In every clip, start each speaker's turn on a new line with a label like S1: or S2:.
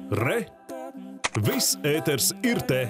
S1: Re! Viss ēters ir te!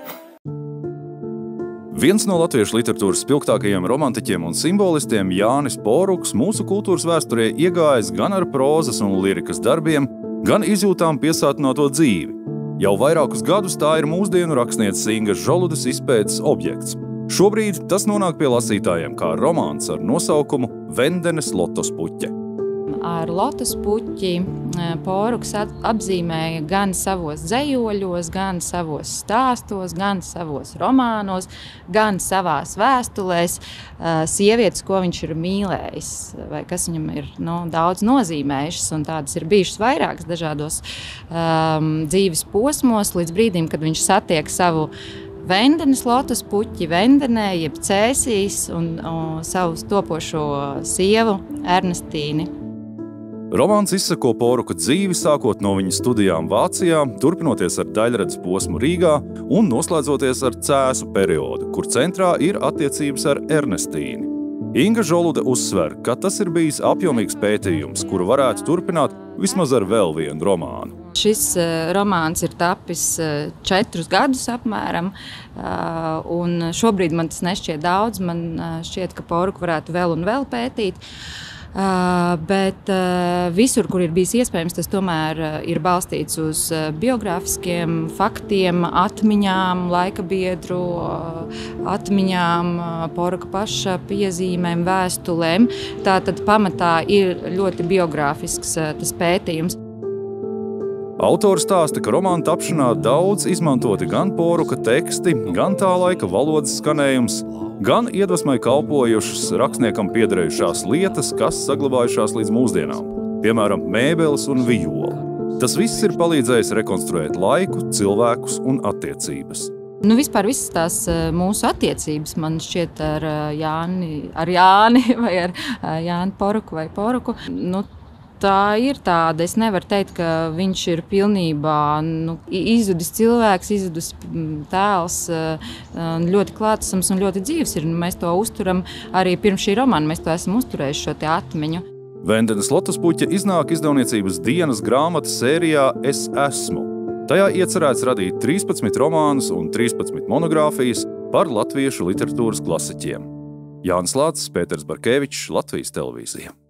S2: Viens no latviešu literatūras spilgtākajiem romantiķiem un simbolistiem Jānis Poruks mūsu kultūras vēsturē iegājis gan ar prózas un lirikas darbiem, gan izjūtām piesātināto dzīvi. Jau vairākus gadus tā ir mūsdienu rakstnieces Ingas Žoludes izpētes objekts. Šobrīd tas nonāk pie lasītājiem kā romāns ar nosaukumu Vendenes lotospuķe.
S3: Ar lotospuķi Poruks apzīmēja gan savos dzejoļos, gan savos stāstos, gan savos romānos, gan savās vēstulēs sievietes, ko viņš ir mīlējis, vai kas viņam ir daudz nozīmējušas, un tādas ir bijušas vairākas dažādos dzīves posmos, līdz brīdim, kad viņš satiek savu Vendenes lotospuķi Vendenē, jeb Cēsīs, un savu topošo sievu Ernestīni.
S2: Romāns izsako Poruka dzīvi, sākot no viņa studijām Vācijā, turpinoties ar daļredzes posmu Rīgā un noslēdzoties ar Cēsu periodu, kur centrā ir attiecības ar Ernestīni. Inga Žolude uzsver, ka tas ir bijis apjomīgs pētījums, kuru varētu turpināt vismaz ar vēl vienu romānu.
S3: Šis romāns ir tapis 4 gadus apmēram, un šobrīd man tas nešķiet daudz. Man šķiet, ka Poruku varētu vēl un vēl pētīt. Bet visur, kur ir bijis iespējams, tas tomēr ir balstīts uz biogrāfiskiem faktiem, atmiņām, laikabiedru atmiņām, Poruka paša piezīmēm, vēstulēm. Tātad pamatā ir ļoti biogrāfisks tas pētījums.
S2: Autors stāsta, ka romāna tapšanā daudz izmantoti gan Poruka teksti, gan tā laika valodas skanējums, gan iedvesmai kalpojušas rakstniekam piederējušās lietas, kas saglabājušās līdz mūsdienām, piemēram, mēbeles un vijoli. Tas viss ir palīdzējis rekonstruēt laiku, cilvēkus un attiecības.
S3: Vispār visas tās mūsu attiecības, man šķiet, ar Jāni vai ar Jāni Poruku vai Poruku, tā ir tāda. Es nevaru teikt, ka viņš ir pilnībā izzudis cilvēks, izzudis tēls, ļoti klātesams un ļoti dzīves ir. Mēs to uzturam arī pirms šī romāna, mēs to esam uzturējuši šo te atmiņu.
S2: Vendenes lotospuķe iznāk izdevniecības dienas grāmatas sērijā Es esmu. Tajā iecerēts radīt 13 romānus un 13 monogrāfijas par latviešu literatūras klasiķiem. Jānis Lācis, Pēters Barkevičs, Latvijas televīzija.